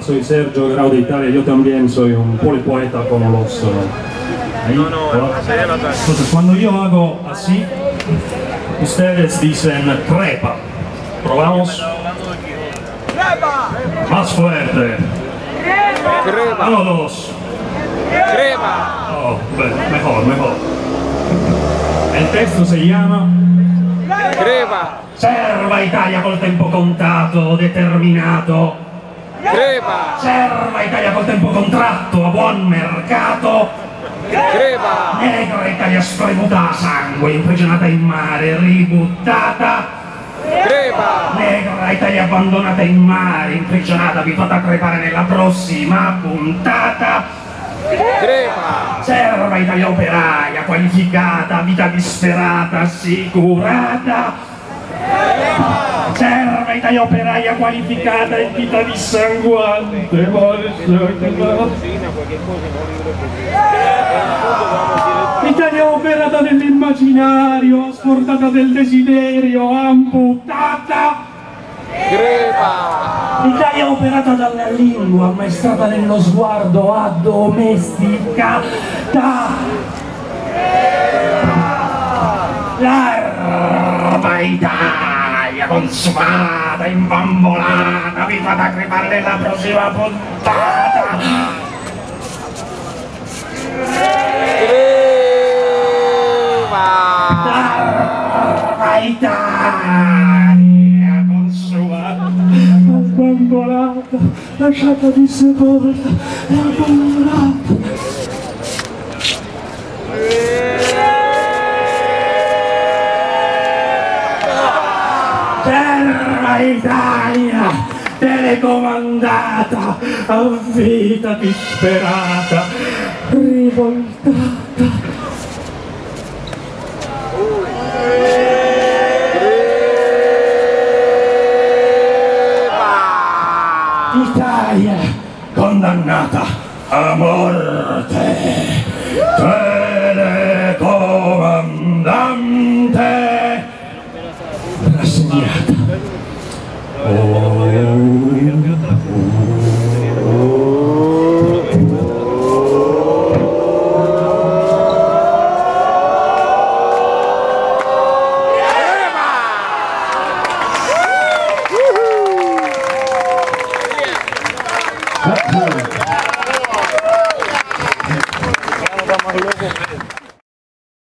soy Sergio Grau de Italia, yo también soy un polipoeta como los... ahí, entonces cuando yo hago así, ustedes dicen crepa. Probamos. Más fuerte. Crepa. Uno, dos. Crepa. Oh, mejor, mejor. El texto se llama Crepa. Serva Italia col tempo contato, determinato. Crepa. Serva Italia col tempo contratto, a buon mercato. Crepa. Negra Italia spremuta a sangue, imprigionata in mare, ributtata. Crepa. Negra Italia abbandonata in mare, imprigionata, abituata a crepare nella prossima puntata. Crepa. Serva Italia operaia, qualificata, vita disperata, assicurata. Serva Italia operaia qualificata e vita dissanguante. Italia operata nell'immaginario, sfordata del desiderio, amputata. Crepa. L'Italia operata dalla lingua, ammaestrata nello sguardo, addomesticata. L'erba Italia consumata, imbambolata, abituata a crepare nella prossima puntata. L'erba Italia consumata, abbandonata, lasciata dissepolta e abbandonata. Serva Italia, telecomandata, a vita disperata, rivoltata. Italia condannata a morte, telecomandante rassegnata